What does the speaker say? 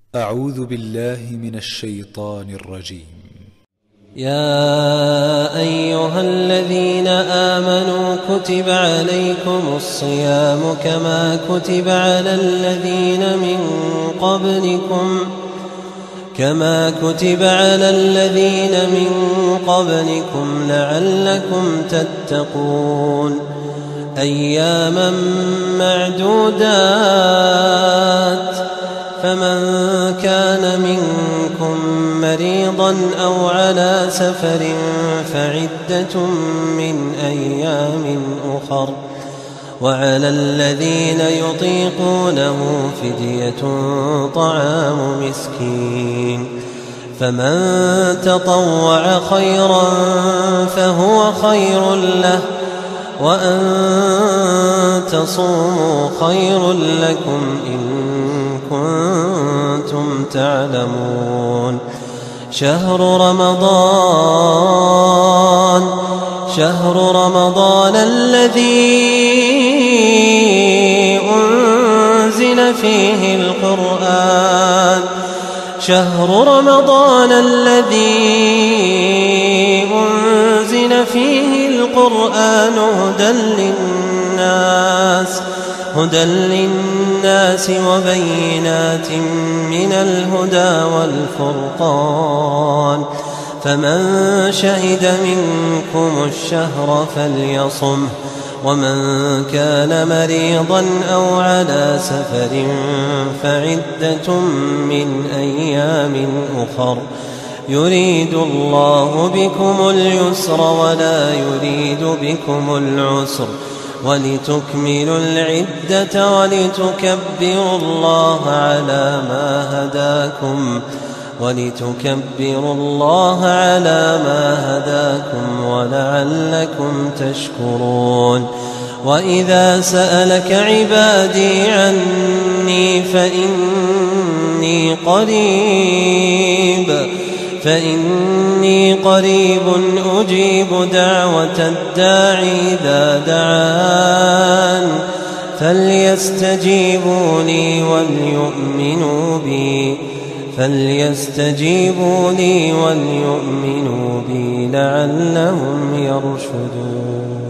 أعوذ بالله من الشيطان الرجيم. يا أيها الذين آمنوا كتب عليكم الصيام كما كتب على الذين من قبلكم لعلكم تتقون أياما معدودات فمن كان منكم مريضا أو على سفر فعدة من أيام أخر وعلى الذين يطيقونه فدية طعام مسكين فمن تطوع خيرا فهو خير له وأن تصوموا خير لكم إن كنتم تعلمون شهر رمضان الذي أنزل فيه القرآن هدى للناس وبينات من الهدى والفرقان فمن شهد منكم الشهر فليصمه ومن كان مريضا أو على سفر فعدة من أيام أخر يريد الله بكم اليسر ولا يريد بكم العسر ولتكملوا العدة ولتكبروا الله على ما هداكم ولعلكم تشكرون وإذا سألك عبادي عني فإني قريب أجيب دعوة الداع إذا دعان فليستجيبوا لي وليؤمنوا بي لعلهم يرشدون.